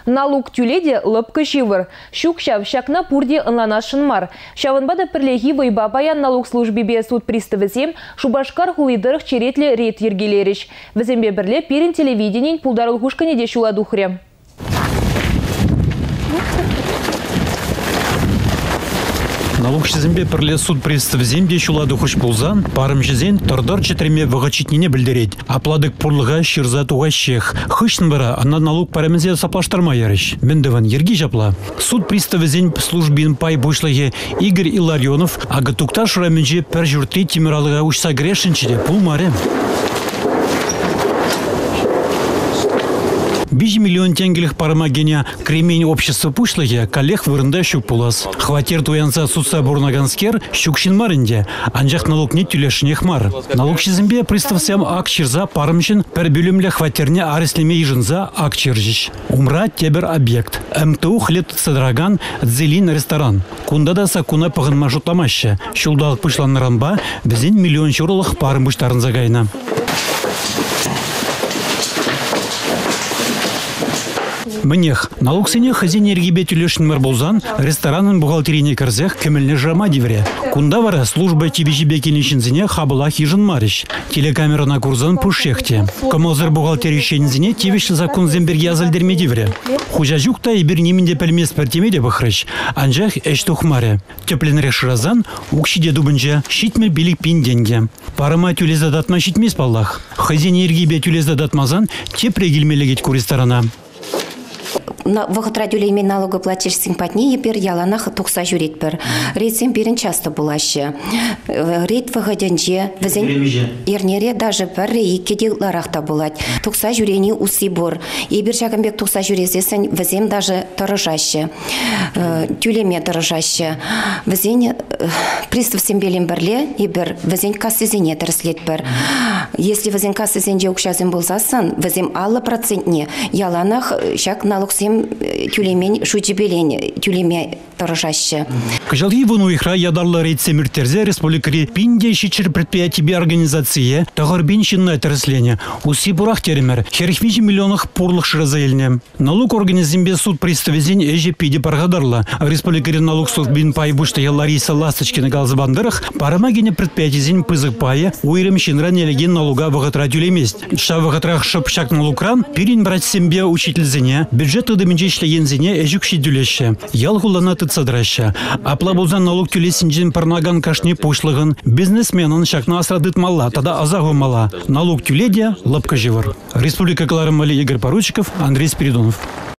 Налог тюледе лыпкы живыр. Щук шакна пурде ынланашын мар. Шавынбада пірлегі вайба баян налог службебе суд приставы зем, Шубашкар хулидырых черетлі рейд ергелеріш. Візембе бірле перін телевиденен пулдарыл хушкане де шуладухре. Налог шизембе пірле суд приставы земде шуладухыш пулзан, парым жезен тұрдар четіреме вғачитнене білдерет. Апладык пұрлыға шырза туға шех. Хышын бара, ана налог парамезе саплаштарма ярыш. Мендіван ерги жапла. Суд приставы зен службин пай бошлығы Игорь Илларионов, ага тукта шураменже пір жүртті теміралыға ұшса грешінчеде пул маре. 5 миллион тенгелих парамагеня кремень общества пушлыге коллег вырында щук пулас. Хватер туянса судса бурнаганскер щукшин марынде, анжақ налог не тюлешнех мар. Налог шизімбе приставсям ак чирза парымшин пер бюлемле хватерне ареслеме ежинза ак чиржиш. Умра тебер объект. МТУ хлет цедраган дзелин ресторан. Кундада сакуна пағынма жутламаще. Шулдалық пышлан ранба бізен миллион шурлық парым бұштарын загайна. Мнех, налог сене хазине эргибе тюлешін марбулзан, ресторанын бухгалтерине кірзех кемелне жама дивре. Кунда вара служба тибежибе кенешінзіне хабыла хижын мариш. Телекамерана курзан пушехте. Комозыр бухгалтеришензіне тивеш закон земберге азалдерме дивре. Хужажукта и бернимінде пәлмес пәртемеде бұхрыш. Анжақ эштухмаре. Тепленре шыразан, укшиде дубынжа, шитмел билик пин деньги. Парыма тюлеза датма шитмес паллах. Хазине эргибе тюлеза датмазан тепре гельмелегет ку ресторана. Вақыт радиолеймен налогоплательщик патне епер яланах тұқса жүрет бір. Рейтсен берін часто бұлашы. Рейт вағаденже, ернере даже бір рейке деларақта бұлад. Тұқса жүрені усы бұр. Ебір жағымбек тұқса жүрезесін візем даже тұрыжашы. Тюлеме тұрыжашы. Візен пристав сембелен бірле, ебір візен кассызене тұрыслет бір. Если візен кассызенже ұқшазын болсасын, візем 50% яланах шак налог сем тюлемен шучебелен тюлеме торжаще. Кажалги вуну ихра ядарлы рейдсе миртерзе республикари пинде шичер предприятие организации тағарбин шинна тәріслені. Уси бурах теремер, херхвичи миллионах пурлых шыразаэльне. Налог организмбе суд приставезен эже пиде паргадарла. Республикари налог суд бин пай буштая Лариса Ласточкина галзабандырах парамагене предприятизен пызык пае уйрем шинра нелеген налога вағытра тюлемест. Ша вағытрах шыпшак налукран пирин брать сембе учительзене бюджет дыменчешле ензене эжукши дюлеше. Ялгулана цадраща. Аплабузан налог тюлесинжин парнаган кашне пошлыгын. Бизнесменын шакна асрадыт мала, тада азагу мала. Налог тюледия лапка живыр. Республика Кларымали Игорь Поручиков, Андрей Спиридонов.